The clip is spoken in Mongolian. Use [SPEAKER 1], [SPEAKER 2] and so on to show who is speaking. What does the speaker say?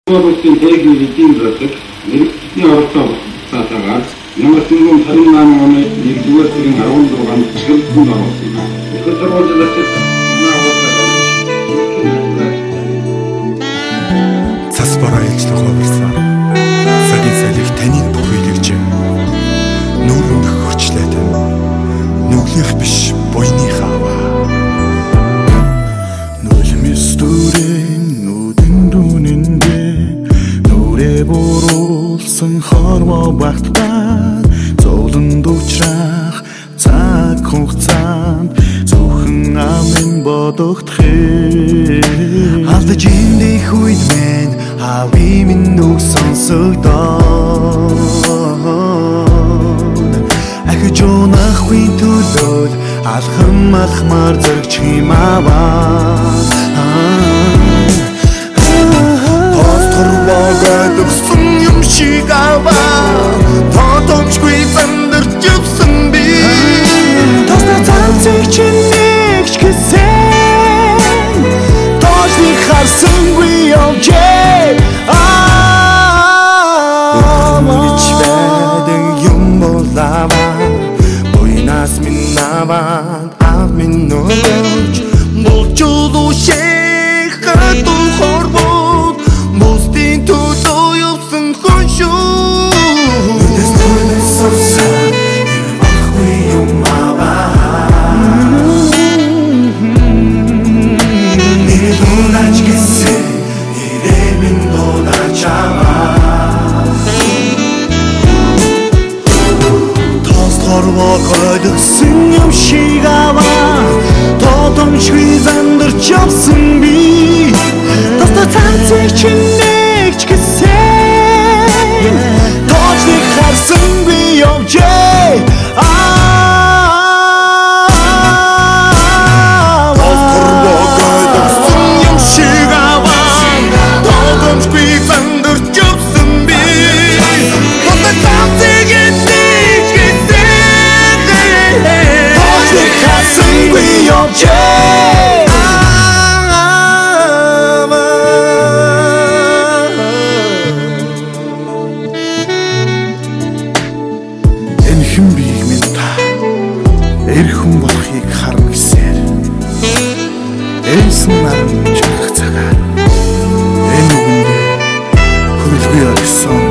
[SPEAKER 1] Улсын техник эдийн засаг мэрэгчлийн оролцоо цаатаагаар 1958 оны 1-р сарын 16-нд чиглэлд орсон. Их сургуулийн
[SPEAKER 2] цас бороо ээлжлэх хувирсан. Сагийн салхи таныг бүхийлэгч. Нүрөнд хөрчлээд нүглэх биш буйны хава. Нүлмэс дүрэн нүдэн дүнэндээ нүрэ буруулсан хорвоо багтаа зовлон дүүчрах цаг хугацаанд зөвхөн амин бодогдохээ алдаж индэх үед мэн хави минь нүг сонсогдоод ахиж унахгүй төлөөл алхам алхмаар зэрэг чимаваа Тосторвогойдгсон юм шиг аваа Тодомчгүй бандэрч явсан би Тосна цанцыг чинэгч гэсэн Тожны харсангүй явжээ Мич байдаг юм болаваа Буйнаас минь наваад ав минь нөлж Болчулу шех хатун хорвод Бустин төлөө явсан хүн шүү Үдэс нүнэс сонсон Ирвахгүй юм аваа Нидунач гэсэн Ирээ минь дуунач аваа Тос хорвоо гойдгсэн юм шиг аваа Тодомчгүй зандарч явсан би Тоста цанцыг чинэгч гэсэн Тожныг харсангүй явжээ Тосторвоо гойдгсэн юм шиг аваа Тодомчгүй зандарч явсан би Тоста цанцыг чинэгч гэсэн Тожныг харсангүй явжээ Энхэн бийг минь та эрхэн болохыг харна гэсээр Эйсэн наран чанах цагаар энэ үгэндээ хөвөлгүй орсон